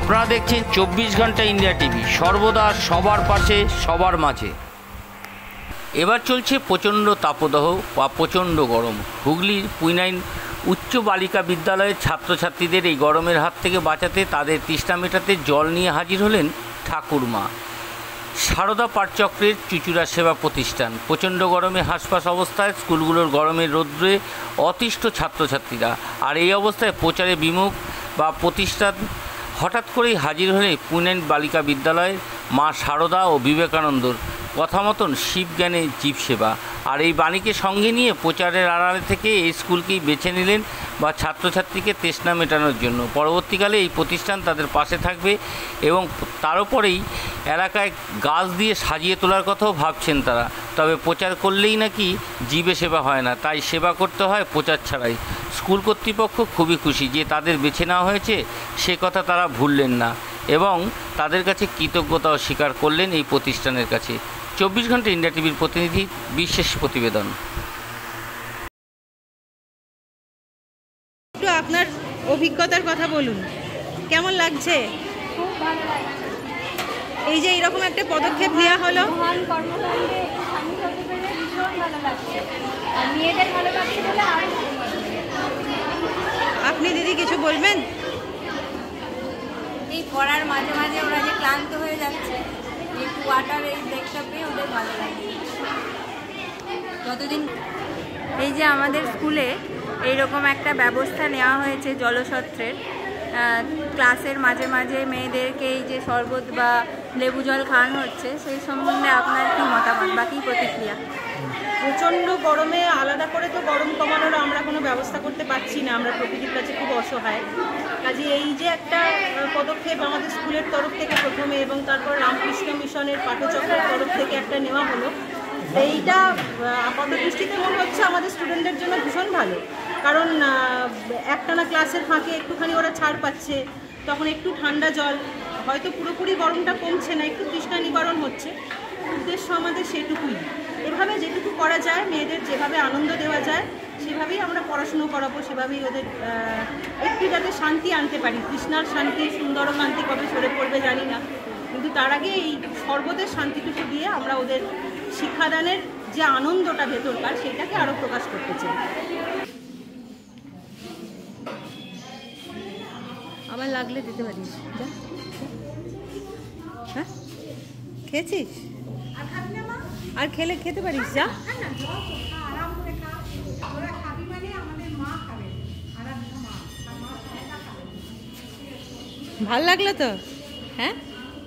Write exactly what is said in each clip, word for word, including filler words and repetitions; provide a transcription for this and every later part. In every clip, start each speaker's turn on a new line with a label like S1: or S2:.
S1: আপনারা দেখছেন চব্বিশ ঘন্টা ইন্ডিয়া টিভি, সর্বদা সবার পাশে সবার মাঝে। এবার চলছে প্রচণ্ড তাপদাহ বা প্রচণ্ড গরম। হুগলির পুইনাইন উচ্চ বালিকা বিদ্যালয়ের ছাত্রছাত্রীদের এই গরমের হাত থেকে বাঁচাতে তাদের তৃষ্ণা মেটাতে জল নিয়ে হাজির হলেন ঠাকুরমা। সারদা পাঠচক্রের চুচুড়া সেবা প্রতিষ্ঠান। প্রচণ্ড গরমে হাঁসফাঁস অবস্থায় স্কুলগুলোর গরমের রৌদ্রে অতিষ্ঠ ছাত্রছাত্রীরা। আর এই অবস্থায় প্রচারে বিমুখ বা প্রতিষ্ঠান হঠাৎ করেই হাজির হলে পুইনাইন বালিকা বিদ্যালয়ের মা সারদা ও বিবেকানন্দর কথা মতন শিবজ্ঞানে জীব সেবা। আর এই বাণীকে সঙ্গে নিয়ে প্রচারের আড়ালে থেকে এই স্কুলকেই বেছে নিলেন বা ছাত্রছাত্রীকে তৃষ্ণা মেটানোর জন্য। পরবর্তীকালে এই প্রতিষ্ঠান তাদের পাশে থাকবে এবং তার উপরেই এলাকায় গাছ দিয়ে সাজিয়ে তোলার কথাও ভাবছেন তারা। তবে প্রচার করলেই নাকি জীবে সেবা হয় না, তাই সেবা করতে হয় প্রচার ছাড়াই। স্কুল কর্তৃপক্ষ খুবই খুশি যে তাদের বেছে নেওয়া হয়েছে, সে কথা তারা ভুললেন না এবং তাদের কাছে কৃতজ্ঞতাও স্বীকার করলেন এই প্রতিষ্ঠানের কাছে। চব্বিশ ঘন্টা ইন্ডিয়া টিভির প্রতিনিধি বিশেষ প্রতিবেদন।
S2: একটু আপনার অভিজ্ঞতার কথা বলুন, কেমন লাগছে?
S3: খুব ভালো লাগছে।
S2: এই যে এরকম একটা পদক্ষেপ নেওয়া হলো,
S3: মহান কর্মকাণ্ডে সামিল হতে পেরে ভীষণ ভালো লাগছে। আর মেয়েদের ভালো লাগছে বলে আরও ভালো লাগছে।
S2: আপনি দিদি কিছু বলবেন?
S3: এই পড়ার মাঝে মাঝে ওরা যে ক্লান্ত হয়ে যাচ্ছে, একটু ওয়াটার এই ব্রেকটা পেয়ে ওদের ভালো লাগে। যতদিন এই যে আমাদের স্কুলে এইরকম একটা ব্যবস্থা নেওয়া হয়েছে জলসত্রের, ক্লাসের মাঝে মাঝে মেয়েদেরকে এই যে শরবত বা লেবু জল খাওয়ানো হচ্ছে, সেই সম্বন্ধে আপনার কী মতামত বা কী প্রতিক্রিয়া?
S2: প্রচণ্ড গরমে আলাদা করে তো গরম কমানোর আমরা কোনো ব্যবস্থা করতে পারছি না, আমরা প্রকৃতির কাছে খুব অসহায়। কাজে এই যে একটা পদক্ষেপ আমাদের স্কুলের তরফ থেকে প্রথমে এবং তারপর রামকৃষ্ণ মিশনের পাঠচক্রের তরফ থেকে একটা নেওয়া হলো, এইটা আপাত দৃষ্টিতে মনে হচ্ছে আমাদের স্টুডেন্টদের জন্য ভীষণ ভালো। কারণ একটানা ক্লাসের ফাঁকে একটুখানি ওরা ছাড় পাচ্ছে, তখন একটু ঠান্ডা জল, হয়তো পুরোপুরি গরমটা কমছে না, একটু তৃষ্ণা নিবারণ হচ্ছে। উদ্দেশ্য আমাদের সেটুকুই। এভাবে যেটুকু করা যায়, মেয়েদের যেভাবে আনন্দ দেওয়া যায় সেভাবেই আমরা পড়াশুনো করাবো, সেভাবেই ওদের একটু যাতে শান্তি আনতে পারি। তৃষ্ণার শান্তি, সুন্দর শান্তি কবে সরে পড়বে জানি না, কিন্তু তার আগে এই সর্বদের শান্তিটুকু দিয়ে আমরা ওদের শিক্ষাদানের যে আনন্দটা ভেতরকার, সেটাকে আরও প্রকাশ করতে চাই। আবার লাগলে দিতে পারিস। হ্যাঁ, খেয়েছিস? আর খেলে খেতে পারিস, যা। ভাল লাগলো তো? হ্যাঁ,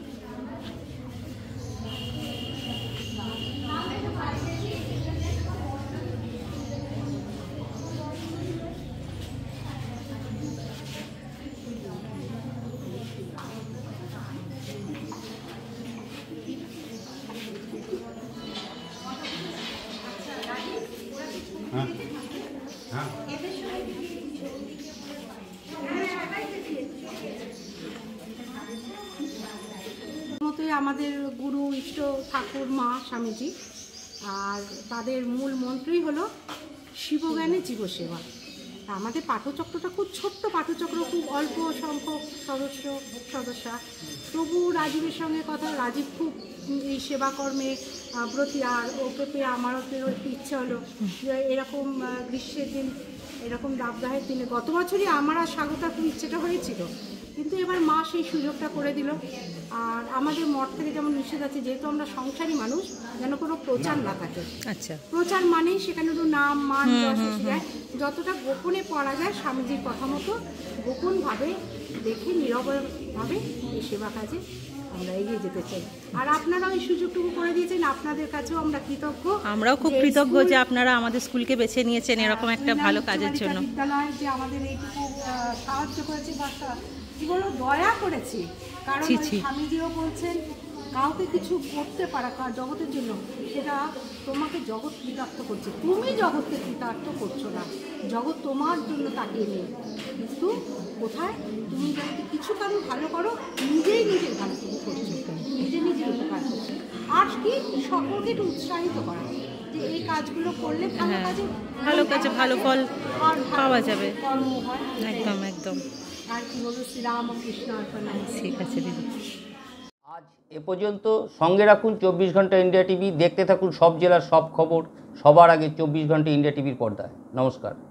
S4: মতোই আমাদের গুরু ইষ্ট ঠাকুর মা স্বামীজি, আর তাদের মূল মন্ত্রই হলো শিবজ্ঞানে জীবসেবা। আমাদের পাঠচক্রটা খুব ছোট্ট পাঠচক্র, খুব অল্প সংখ্যক সদস্য সদস্যা, তবু রাজীবের সঙ্গে কথা, রাজীব খুব এই সেবাকর্মে ব্রতী। আর ওকে পেয়ে আমারও একটু ইচ্ছে হলো যে এরকম গ্রীষ্মের দিন, এরকম দাবদাহের দিনে, গত বছরই আমার আর স্বাগতার খুব ইচ্ছেটা হয়েছিল, কিন্তু এবার মা সেই সুযোগটা করে দিল। আর আমাদের মঠ থেকে যেমন নিষেধ আছে, যেহেতু আমরা সংসারী মানুষ, যেন কোনো প্রচার না থাকে। আচ্ছা, প্রচার মানেই সেখানে একটু নাম মান যায়, যতটা গোপনে পড়া যায় স্বামীজির কথা মতো গোপনভাবে দেখে নীরবভাবে এই সেবা কাজে আমরা এগিয়ে যেতে চাই। আর আপনারাও এই সুযোগটুকু করে দিয়েছেন, আপনাদের কাছেও আমরা কৃতজ্ঞ।
S2: আমরাও খুব কৃতজ্ঞ যে আপনারা আমাদের স্কুলকে বেছে নিয়েছেন এরকম একটা ভালো কাজের জন্য।
S4: বিদ্যালয় যে আমাদের এইটুকু সাহায্য করেছে বা কি বলবো, দয়া করেছে। কারণ স্বামীজিও বলছেন, কাউকে কিছু করতে পারা জগতের জন্য, সেটা তোমাকে জগৎ কৃতার্থ করছে, তুমি জগৎকে কৃতার্থ করছো না, জগৎ তোমার জন্য তাকিয়ে নেই। কিন্তু কোথায় তুমি যদি কিছু কারো ভালো করো, নিজেই নিজের ভালো করছো, নিজে নিজের উপকার করছো। আর কি সকলকে একটু উৎসাহিত করা, যে যে এই কাজগুলো করলে ভালো
S5: হ্যাঁ,
S4: কাজে
S5: ভালো কাজে ভালো ফল
S4: আর ভালো
S5: পাওয়া যাবে।
S4: কর্ম হয়।
S5: একদম একদম
S4: আর কি বলবো, শ্রীরাম ও কৃষ্ণ অর্পণ।
S5: ঠিক আছে দিদি।
S1: আজ এ পর্যন্ত। সঙ্গে রাখুন চব্বিশ ঘন্টা ইন্ডিয়া টিভি। দেখতে থাকুন সব জেলার সব খবর সবার আগে চব্বিশ ঘন্টা ইন্ডিয়া টিভির পর্দায়। নমস্কার।